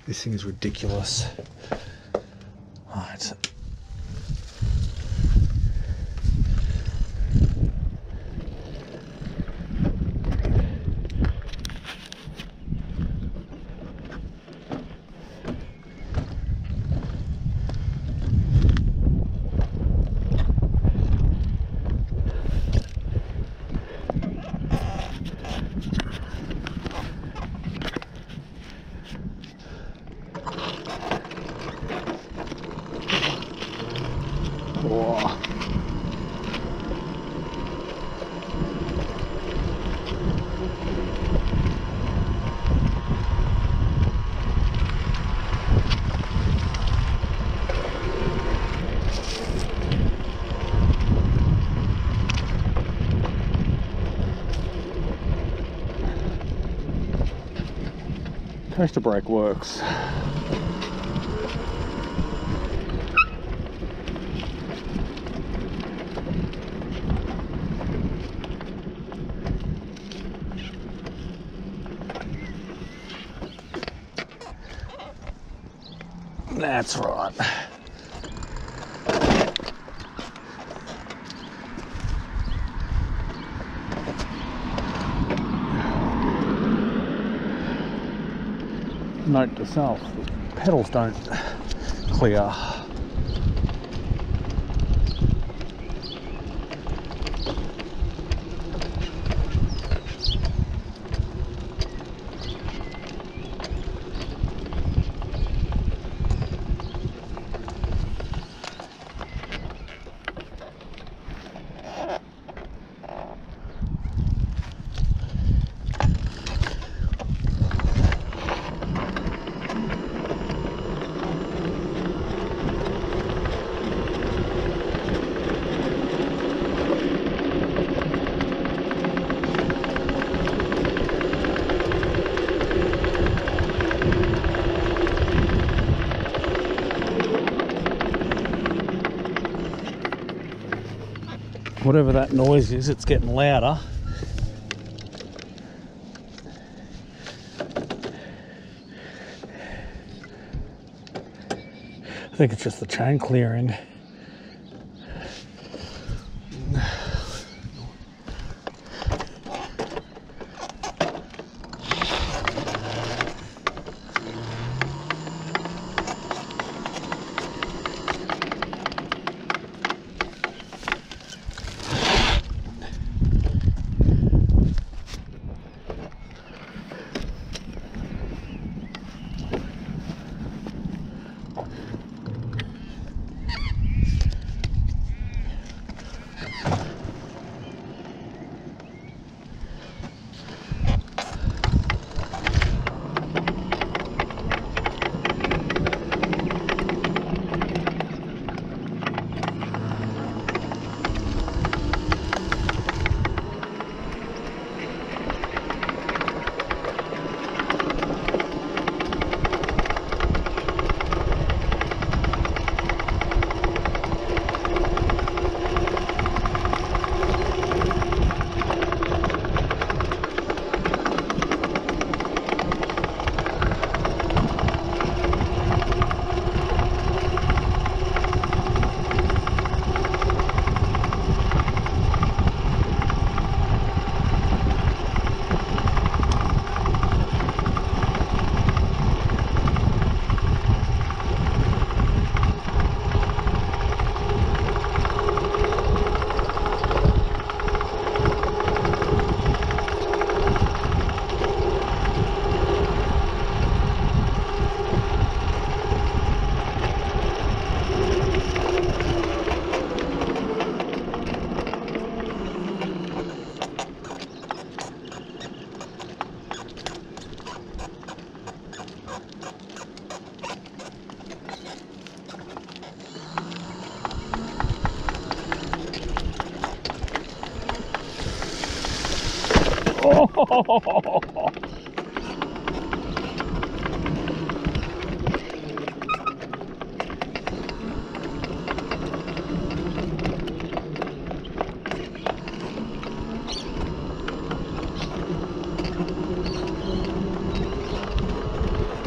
This thing is ridiculous. Right. Whoa. Coaster brake works. That's right. Note to self, the pedals don't clear. Whatever that noise is, it's getting louder. I think it's just the chain clearing. Oh!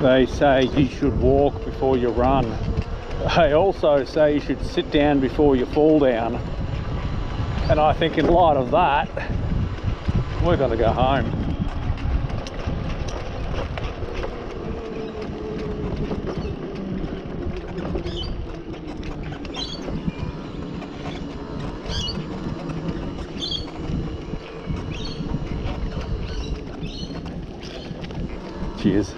They say you should walk before you run. They also say you should sit down before you fall down. And I think in light of that, we're gonna go home. Cheers.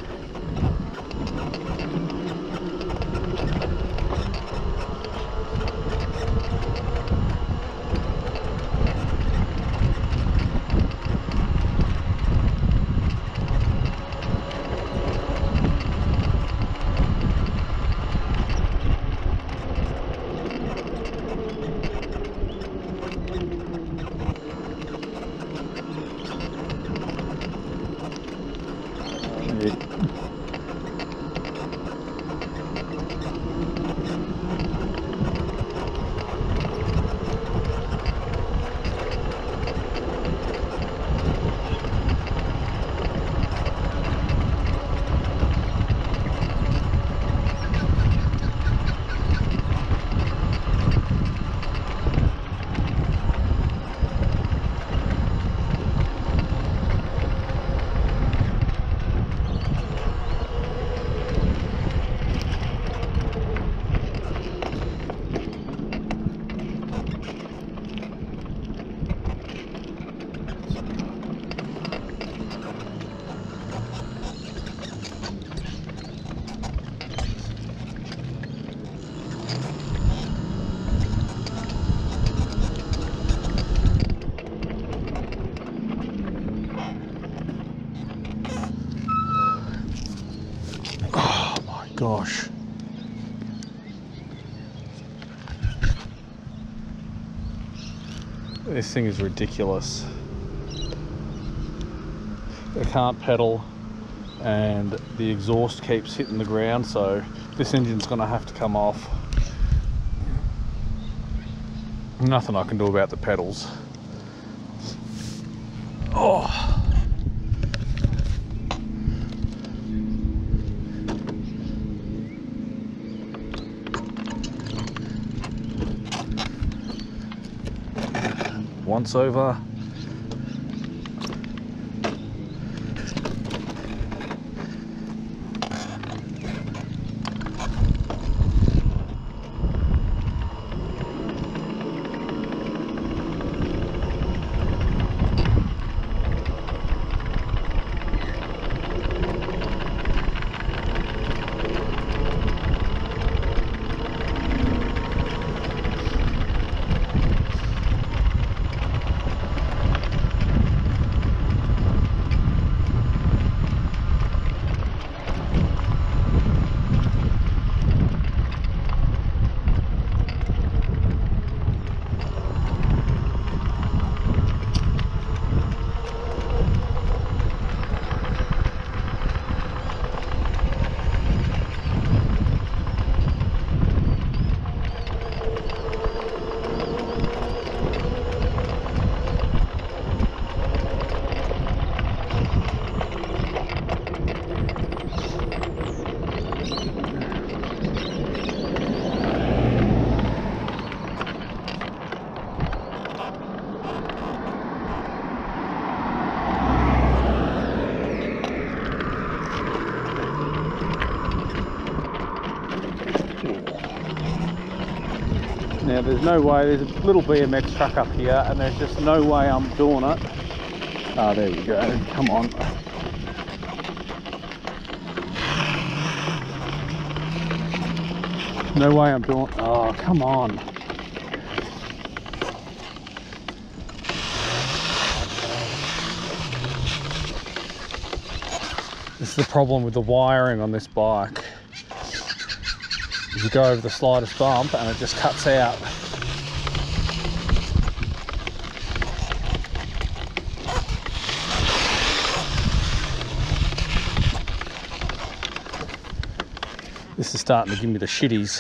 Gosh. This thing is ridiculous. I can't pedal and the exhaust keeps hitting the ground, so this engine's gonna have to come off. Nothing I can do about the pedals. Oh. Once over. Now there's no way, there's a little BMX track up here and there's just no way I'm doing it. Ah, there you go, come on. No way I'm doing, oh come on. This is the problem with the wiring on this bike. You go over the slightest bump and it just cuts out. This is starting to give me the shitties.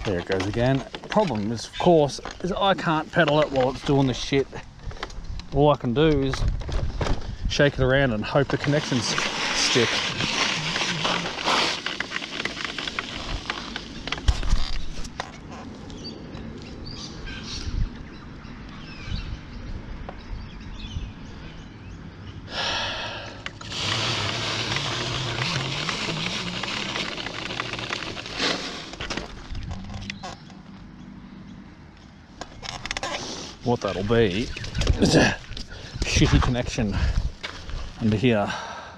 There it goes again. Problem is, of course, is I can't pedal it while it's doing the shit. All I can do is shake it around and hope the connections stick. What that'll be is a shitty connection under here.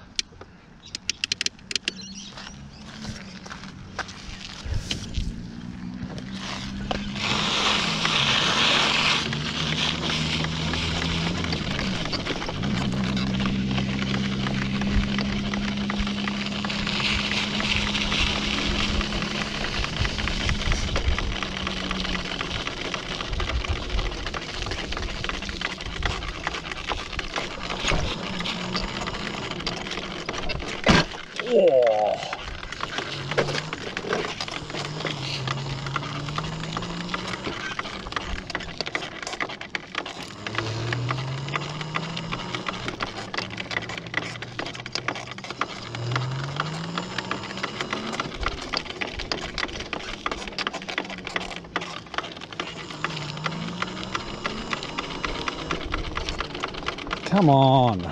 Oh. Come on.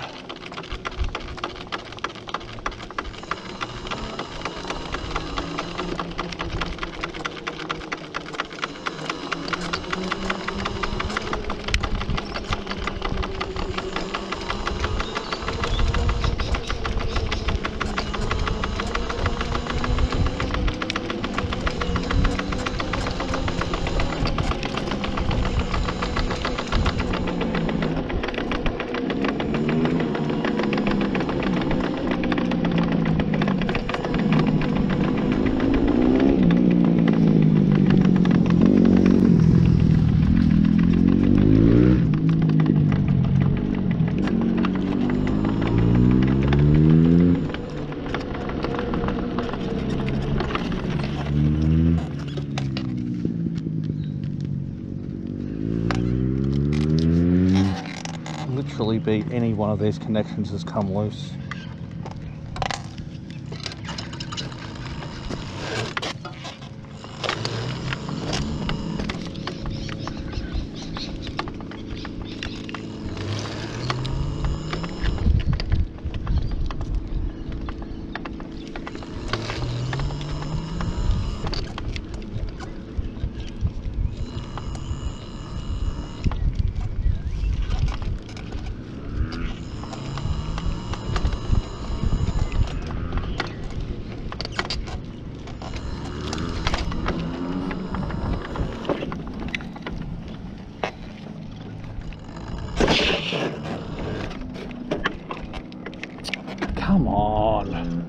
Literally beat any one of these connections has come loose. Come on.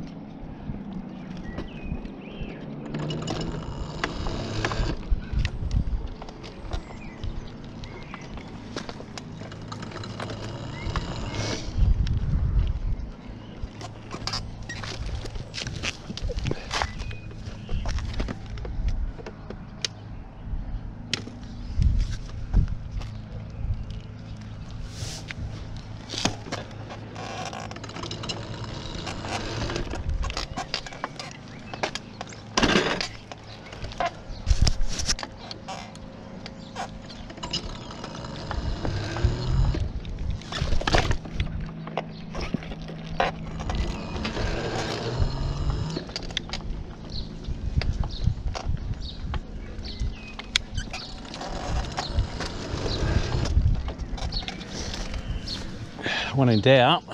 When in doubt,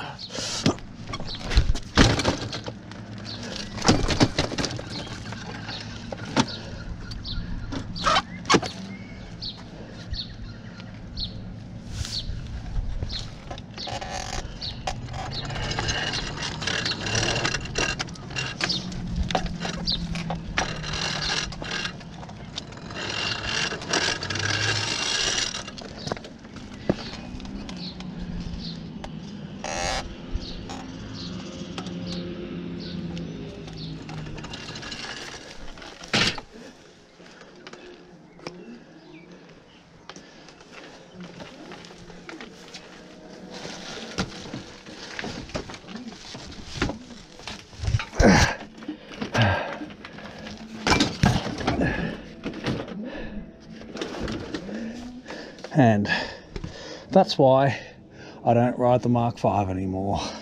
And that's why I don't ride the Mark V anymore.